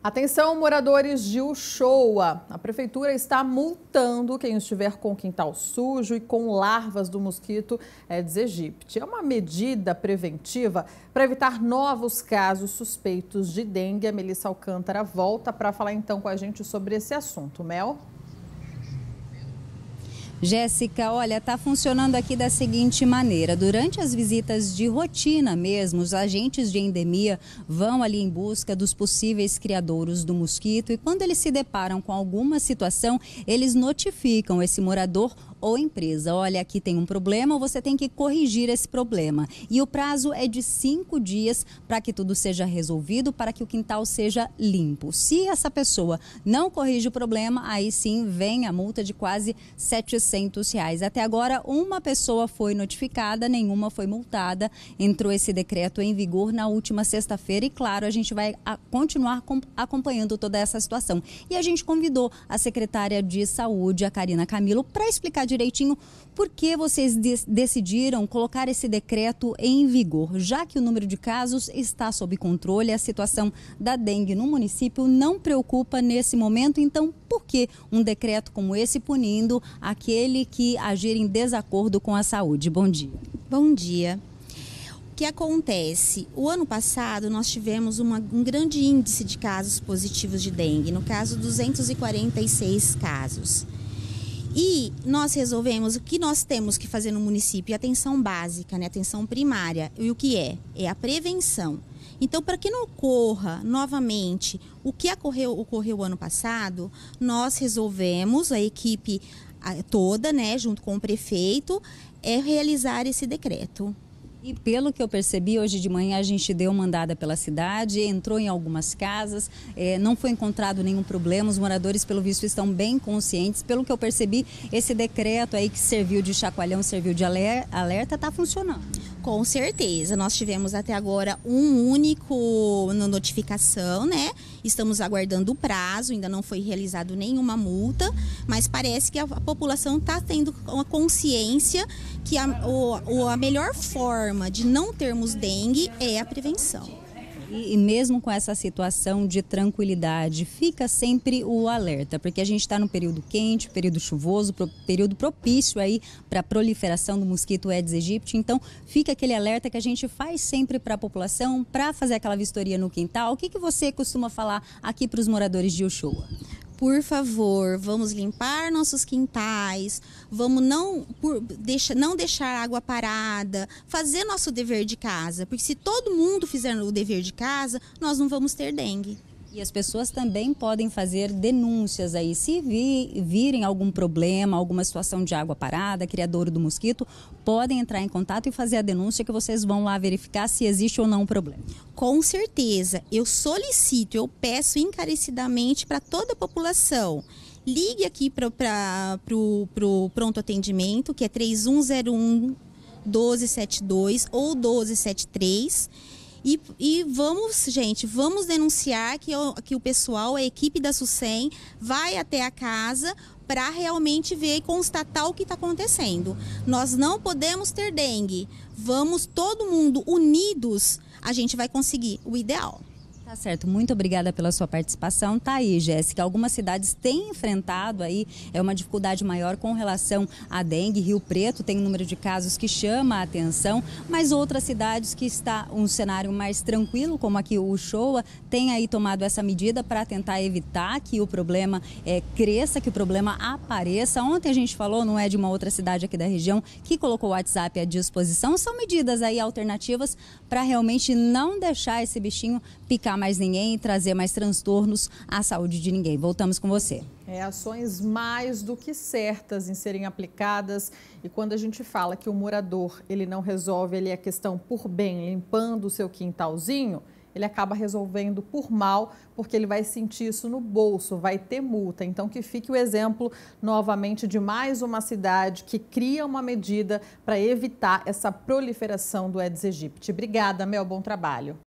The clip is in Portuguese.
Atenção, moradores de Uchoa. A prefeitura está multando quem estiver com o quintal sujo e com larvas do mosquito Aedes aegypti. É uma medida preventiva para evitar novos casos suspeitos de dengue. A Melissa Alcântara volta para falar então com a gente sobre esse assunto. Mel? Jéssica, olha, está funcionando aqui da seguinte maneira. Durante as visitas de rotina mesmo, os agentes de endemia vão ali em busca dos possíveis criadouros do mosquito e quando eles se deparam com alguma situação, eles notificam esse morador ou empresa. Olha, aqui tem um problema, você tem que corrigir esse problema. E o prazo é de 5 dias para que tudo seja resolvido, para que o quintal seja limpo. Se essa pessoa não corrige o problema, aí sim vem a multa de quase R$700. Até agora, uma pessoa foi notificada, nenhuma foi multada. Entrou esse decreto em vigor na última sexta-feira e, claro, a gente vai continuar acompanhando toda essa situação. E a gente convidou a secretária de Saúde, a Karina Camilo, para explicar direitinho por que vocês decidiram colocar esse decreto em vigor, já que o número de casos está sob controle, a situação da dengue no município não preocupa nesse momento, então por que um decreto como esse punindo aquele que agir em desacordo com a saúde? Bom dia. Bom dia. O que acontece? O ano passado nós tivemos um grande índice de casos positivos de dengue, no caso 246 casos. E nós resolvemos o que nós temos que fazer no município, atenção básica, né? Atenção primária. E o que é? É a prevenção. Então, para que não ocorra novamente o que ocorreu ano passado, nós resolvemos, a equipe toda, né, junto com o prefeito, realizar esse decreto. E pelo que eu percebi, hoje de manhã a gente deu uma andada pela cidade, entrou em algumas casas, não foi encontrado nenhum problema, os moradores pelo visto estão bem conscientes. Pelo que eu percebi, esse decreto aí que serviu de chacoalhão, serviu de alerta, está funcionando. Com certeza, nós tivemos até agora um único notificação, né? Estamos aguardando o prazo, ainda não foi realizado nenhuma multa, mas parece que a população está tendo uma consciência que a melhor forma de não termos dengue é a prevenção. E mesmo com essa situação de tranquilidade, fica sempre o alerta, porque a gente está no período quente, período chuvoso, período propício aí para a proliferação do mosquito Aedes aegypti. Então, fica aquele alerta que a gente faz sempre para a população, para fazer aquela vistoria no quintal. O que você costuma falar aqui para os moradores de Uchoa? Por favor, vamos limpar nossos quintais, vamos não deixar água parada, fazer nosso dever de casa, porque se todo mundo fizer o dever de casa, nós não vamos ter dengue. E as pessoas também podem fazer denúncias aí, se virem algum problema, alguma situação de água parada, criadouro do mosquito, podem entrar em contato e fazer a denúncia que vocês vão lá verificar se existe ou não um problema. Com certeza, eu solicito, eu peço encarecidamente para toda a população, ligue aqui para o pronto atendimento, que é 3101 1272 ou 1273, E vamos, gente, vamos denunciar que o pessoal, a equipe da SUSEM, vai até a casa para realmente ver e constatar o que está acontecendo. Nós não podemos ter dengue. Vamos, todo mundo unidos, a gente vai conseguir o ideal. Tá certo, muito obrigada pela sua participação. Tá aí, Jéssica, algumas cidades têm enfrentado aí uma dificuldade maior com relação à dengue. Rio Preto tem um número de casos que chama a atenção, mas outras cidades que está um cenário mais tranquilo, como aqui o Uchoa, tem aí tomado essa medida para tentar evitar que o problema cresça, que o problema apareça. Ontem a gente falou, não é de uma outra cidade aqui da região, que colocou o WhatsApp à disposição. São medidas aí alternativas para realmente não deixar esse bichinho picar mais ninguém e trazer mais transtornos à saúde de ninguém. Voltamos com você. Ações mais do que certas em serem aplicadas, e quando a gente fala que o morador ele não resolve ali a questão por bem, limpando o seu quintalzinho, ele acaba resolvendo por mal, porque ele vai sentir isso no bolso, vai ter multa. Então que fique o exemplo novamente de mais uma cidade que cria uma medida para evitar essa proliferação do Aedes aegypti. Obrigada, Mel, bom trabalho.